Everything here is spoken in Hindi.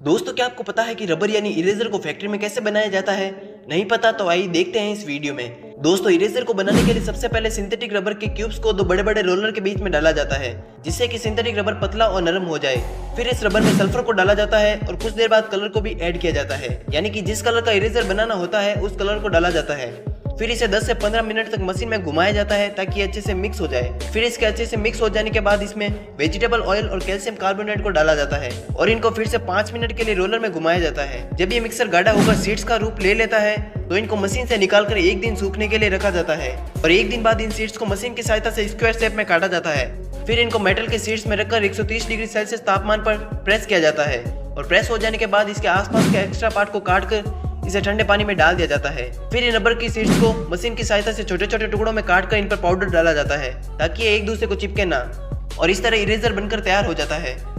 दोस्तों, क्या आपको पता है कि रबर यानी इरेजर को फैक्ट्री में कैसे बनाया जाता है? नहीं पता तो आइए देखते हैं इस वीडियो में। दोस्तों, इरेजर को बनाने के लिए सबसे पहले सिंथेटिक रबर के क्यूब्स को दो बड़े बड़े रोलर के बीच में डाला जाता है, जिससे कि सिंथेटिक रबर पतला और नरम हो जाए। फिर इस रबर में सल्फर को डाला जाता है और कुछ देर बाद कलर को भी ऐड किया जाता है, यानी कि जिस कलर का इरेजर बनाना होता है उस कलर को डाला जाता है। फिर इसे 10 से 15 मिनट तक मशीन में घुमाया जाता है ताकि अच्छे से मिक्स हो जाए। फिर इसके अच्छे से मिक्स हो जाने के बाद इसमें वेजिटेबल ऑयल और कैल्शियम कार्बोनेट को डाला जाता है और इनको फिर से 5 मिनट के लिए रोलर में घुमाया जाता है। जब ये मिक्सर गाढ़ा होकर सीड्स का रूप ले लेता है तो इनको मशीन से निकालकर एक दिन सूखने के लिए रखा जाता है और एक दिन बाद इन सीड्स को मशीन की सहायता से स्क्वायर शेप में काटा जाता है। फिर इनको मेटल के सीड्स में रखकर 130 डिग्री सेल्सियस तापमान पर प्रेस किया जाता है और प्रेस हो जाने के बाद इसके आसपास के एक्स्ट्रा पार्ट को काटकर इसे ठंडे पानी में डाल दिया जाता है। फिर इन रबर की सीड्स को मशीन की सहायता से छोटे छोटे टुकड़ों में काटकर इन पर पाउडर डाला जाता है ताकि ये एक दूसरे को चिपके ना, और इस तरह इरेजर बनकर तैयार हो जाता है।